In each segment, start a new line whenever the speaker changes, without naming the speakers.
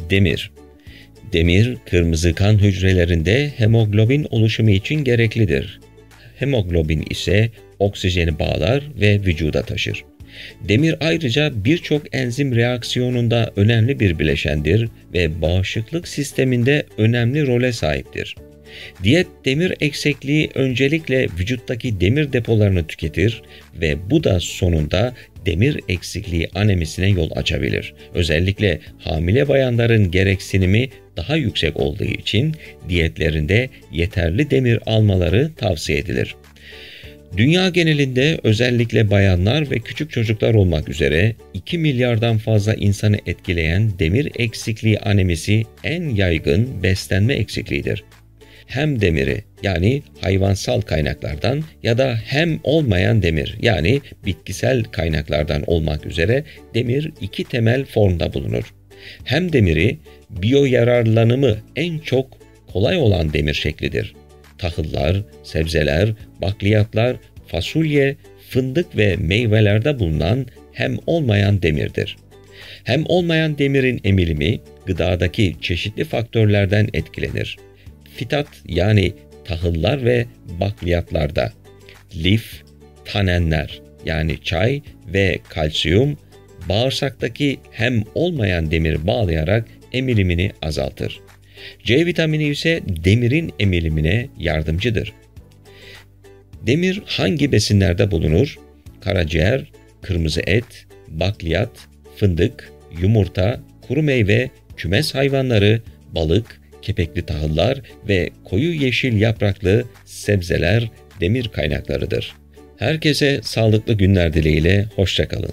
Demir. Demir, kırmızı kan hücrelerinde hemoglobin oluşumu için gereklidir. Hemoglobin ise oksijeni bağlar ve vücuda taşır. Demir ayrıca birçok enzim reaksiyonunda önemli bir bileşendir ve bağışıklık sisteminde önemli role sahiptir. Diyet demir eksikliği öncelikle vücuttaki demir depolarını tüketir ve bu da sonunda demir eksikliği anemisine yol açabilir. Özellikle hamile bayanların gereksinimi daha yüksek olduğu için diyetlerinde yeterli demir almaları tavsiye edilir. Dünya genelinde özellikle bayanlar ve küçük çocuklar olmak üzere 2 milyardan fazla insanı etkileyen demir eksikliği anemisi en yaygın beslenme eksikliğidir. Hem demiri yani hayvansal kaynaklardan ya da hem olmayan demir yani bitkisel kaynaklardan olmak üzere demir iki temel formda bulunur. Hem demiri biyoyararlanımı en çok kolay olan demir şeklidir. Tahıllar, sebzeler, bakliyatlar, fasulye, fındık ve meyvelerde bulunan hem olmayan demirdir. Hem olmayan demirin emilimi gıdadaki çeşitli faktörlerden etkilenir. Fitat yani tahıllar ve bakliyatlarda, lif, tanenler yani çay ve kalsiyum bağırsaktaki hem olmayan demiri bağlayarak emilimini azaltır. C vitamini ise demirin emilimine yardımcıdır. Demir hangi besinlerde bulunur? Karaciğer, kırmızı et, bakliyat, fındık, yumurta, kuru meyve, kümes hayvanları, balık, kepekli tahıllar ve koyu yeşil yapraklı sebzeler demir kaynaklarıdır. Herkese sağlıklı günler dileğiyle, hoşça kalın.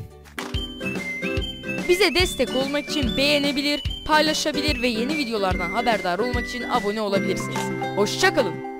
Bize destek olmak için beğenebilir, paylaşabilir ve yeni videolardan haberdar olmak için abone olabilirsiniz. Hoşça kalın.